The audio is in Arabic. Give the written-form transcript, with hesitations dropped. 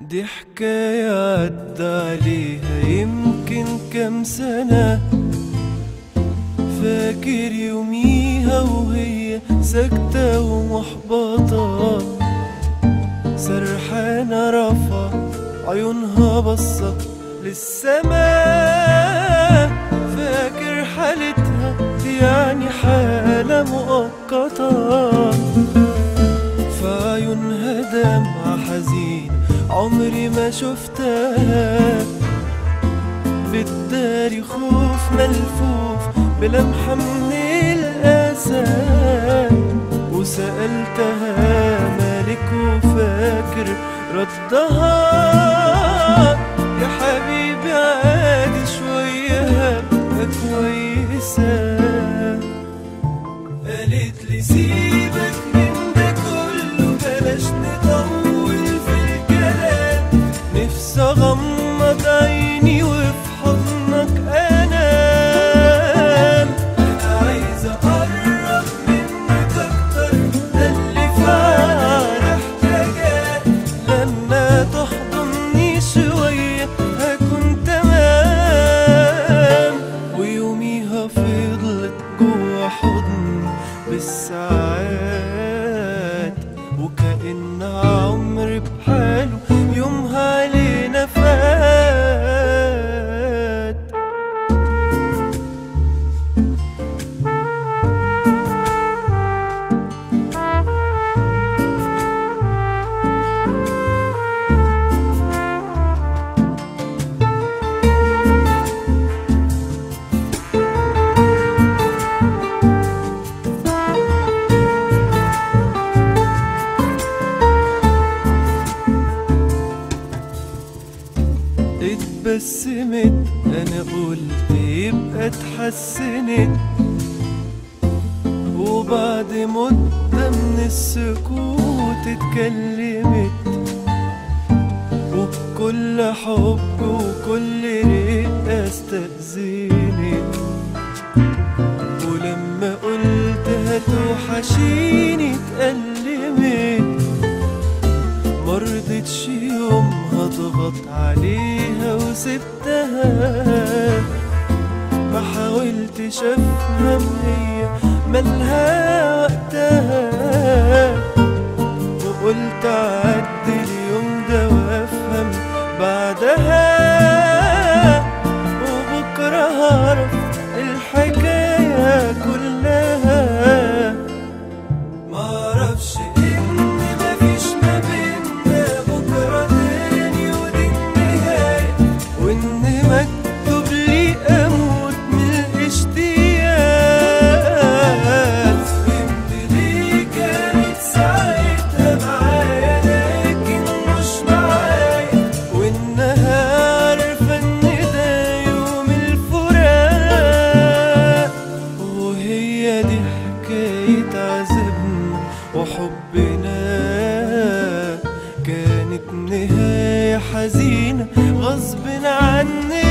دي حكاية عدى عليها يمكن كام سنة، فاكر يوميها وهي ساكتة ومحبطة، سرحانة رافعة عيونها بصة للسماء، فاكر حالتها يعني حالة مؤقتة، في عيونها دمعة حزين عمري ما شفتها، بالداري خوف ملفوف بلمحة من الأسى، وسألتها مالك وفاكر ردها، يا حبيبي عادي شوية هبقى كويسة. قالت لي سيبك من ده كله بلاش نطول في الكلام، نفسي اغمض عيني وفي حضنك انام، انا عايزة اقرب منك اكتر، ده اللي فعلا احتاجاه، لما تحضني شوية هكون تمام، ويوميها فضلت جوا حضني بالساعات، وكأن عمر بحاله يومها علينا فات. اتبسمت انا قلت يبقى اتحسنت، وبعد مدة من السكوت اتكلمت، وبكل حب وكل رقة استأذنت، ولما قلت هتوحشيني اتألمت، مرضتش يومها اضغط عليها وسبتها، ما حاولتش افهم هي مالها وقتها، وقلت اعدي اليوم ده وافهم بعدها، وبكره هعرف الحكاية كلها، معرفش وحبنا كانت نهاية حزينة غصب عننا.